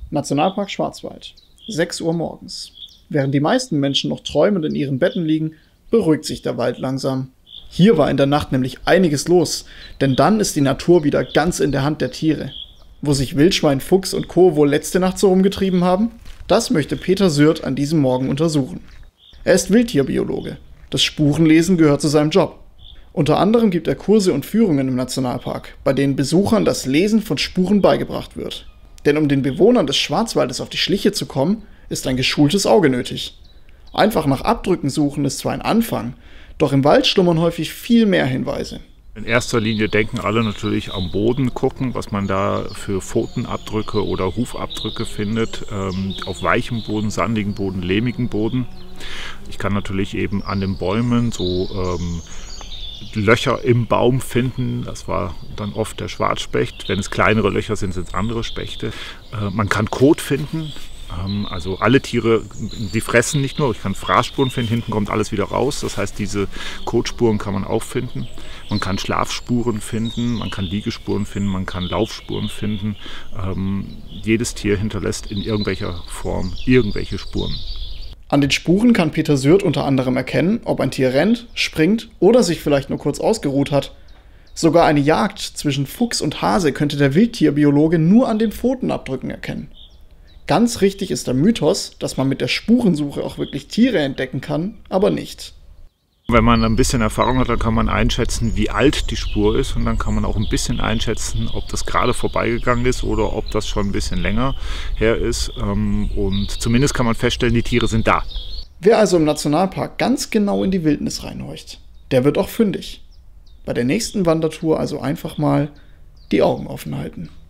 Nationalpark Schwarzwald. 6 Uhr morgens. Während die meisten Menschen noch träumend in ihren Betten liegen, beruhigt sich der Wald langsam. Hier war in der Nacht nämlich einiges los, denn dann ist die Natur wieder ganz in der Hand der Tiere. Wo sich Wildschwein, Fuchs und Co. wohl letzte Nacht so rumgetrieben haben? Das möchte Peter Sürth an diesem Morgen untersuchen. Er ist Wildtierbiologe. Das Spurenlesen gehört zu seinem Job. Unter anderem gibt er Kurse und Führungen im Nationalpark, bei denen Besuchern das Lesen von Spuren beigebracht wird. Denn um den Bewohnern des Schwarzwaldes auf die Schliche zu kommen, ist ein geschultes Auge nötig. Einfach nach Abdrücken suchen ist zwar ein Anfang, doch im Wald schlummern häufig viel mehr Hinweise. In erster Linie denken alle natürlich am Boden gucken, was man da für Pfotenabdrücke oder Hufabdrücke findet, auf weichem Boden, sandigem Boden, lehmigem Boden. Ich kann natürlich eben an den Bäumen so Löcher im Baum finden, das war dann oft der Schwarzspecht. Wenn es kleinere Löcher sind, sind es andere Spechte. Man kann Kot finden. Also alle Tiere, die fressen nicht nur, ich kann Fraßspuren finden, hinten kommt alles wieder raus. Das heißt, diese Kotspuren kann man auch finden. Man kann Schlafspuren finden, man kann Liegespuren finden, man kann Laufspuren finden. Jedes Tier hinterlässt in irgendwelcher Form irgendwelche Spuren. An den Spuren kann Peter Sürth unter anderem erkennen, ob ein Tier rennt, springt oder sich vielleicht nur kurz ausgeruht hat. Sogar eine Jagd zwischen Fuchs und Hase könnte der Wildtierbiologe nur an den Pfotenabdrücken erkennen. Ganz richtig ist der Mythos, dass man mit der Spurensuche auch wirklich Tiere entdecken kann, aber nicht. Wenn man ein bisschen Erfahrung hat, dann kann man einschätzen, wie alt die Spur ist und dann kann man auch ein bisschen einschätzen, ob das gerade vorbeigegangen ist oder ob das schon ein bisschen länger her ist. Und zumindest kann man feststellen, die Tiere sind da. Wer also im Nationalpark ganz genau in die Wildnis reinhorcht, der wird auch fündig. Bei der nächsten Wandertour also einfach mal die Augen offen halten.